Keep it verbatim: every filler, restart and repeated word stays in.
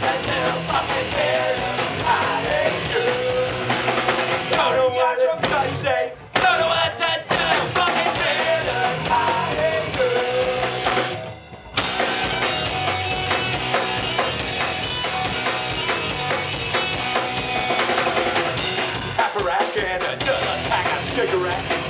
to do, fucking mierda, I hate you. Don't know what to say, don't know what to do, fucking mierda, I hate you. Half a rack and another pack of cigarettes.